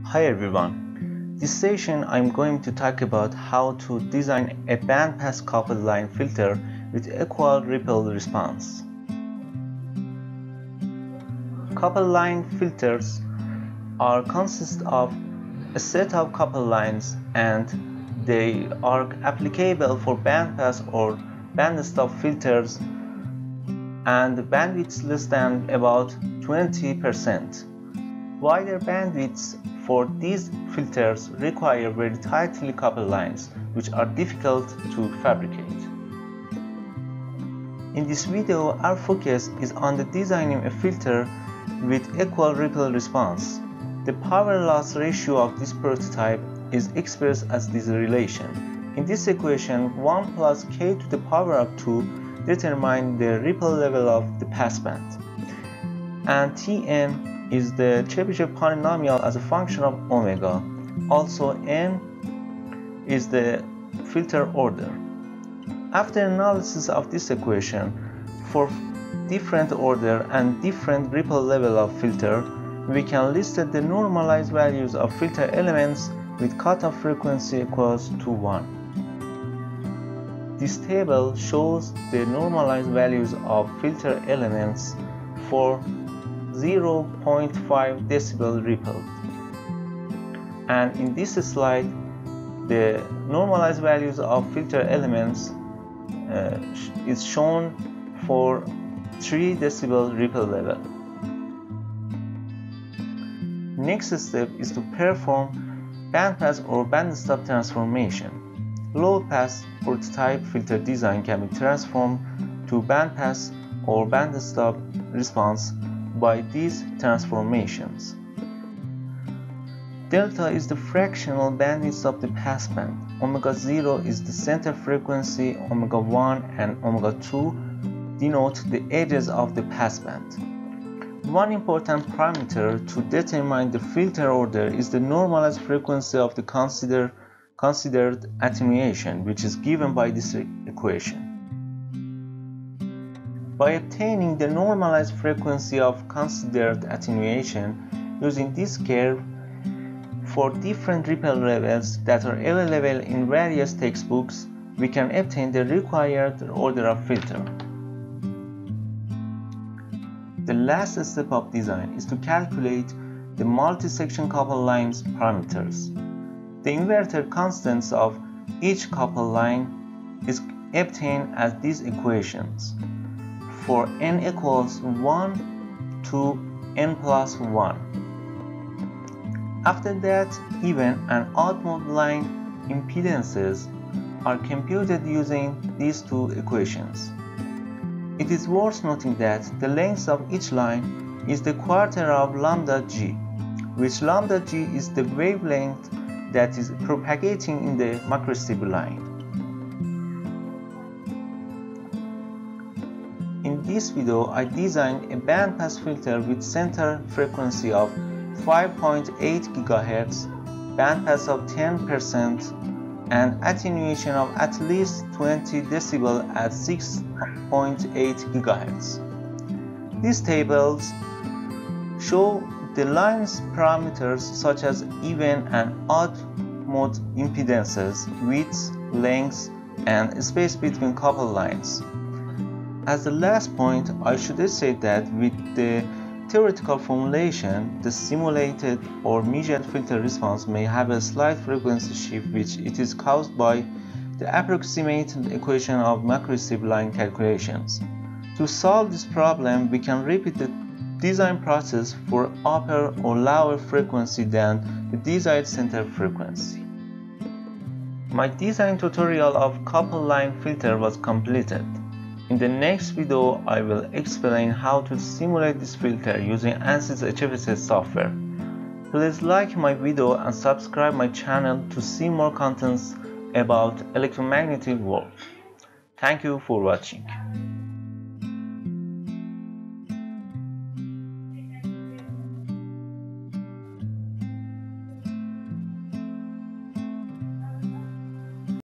Hi everyone. This session I'm going to talk about how to design a bandpass coupled line filter with equal ripple response. Coupled line filters consist of a set of coupled lines, and they are applicable for bandpass or bandstop filters and bandwidths less than about 20%. Wider bandwidths for these filters require very tightly coupled lines, which are difficult to fabricate. In this video, our focus is on designing a filter with equal ripple response. The power loss ratio of this prototype is expressed as this relation. In this equation, 1 plus k to the power of 2 determines the ripple level of the passband, and Tn is the Chebyshev polynomial as a function of omega. Also, n is the filter order. After analysis of this equation, for different order and different ripple level of filter, we can list the normalized values of filter elements with cutoff frequency equals to 1. This table shows the normalized values of filter elements for 0.5 decibel ripple, and in this slide the normalized values of filter elements is shown for 3 decibel ripple level. Next step is to perform bandpass or bandstop transformation. Low pass prototype filter design can be transformed to bandpass or bandstop response by these transformations. Delta is the fractional bandwidth of the passband. Omega 0 is the center frequency. Omega 1 and omega 2 denote the edges of the passband. One important parameter to determine the filter order is the normalized frequency of the considered attenuation, which is given by this equation. By obtaining the normalized frequency of considered attenuation using this curve for different ripple levels that are available in various textbooks, we can obtain the required order of filter. The last step of design is to calculate the multi-section coupled lines parameters. The inverted constants of each coupled line is obtained as these equations. For n equals 1 to n plus 1. After that, even and odd mode line impedances are computed using these two equations. It is worth noting that the length of each line is the quarter of lambda g, which lambda g is the wavelength that is propagating in the macrostrip line. In this video, I designed a bandpass filter with center frequency of 5.8 GHz, bandpass of 10%, and attenuation of at least 20 decibel at 6.8 GHz. These tables show the line's parameters such as even and odd mode impedances, width, length, and space between coupled lines. As the last point, I should say that with the theoretical formulation, the simulated or measured filter response may have a slight frequency shift, which it is caused by the approximate equation of macrostrip line calculations. To solve this problem, we can repeat the design process for upper or lower frequency than the desired center frequency. My design tutorial of coupled line filter was completed. In the next video, I will explain how to simulate this filter using ANSYS HFSS software. Please like my video and subscribe my channel to see more contents about electromagnetic world. Thank you for watching.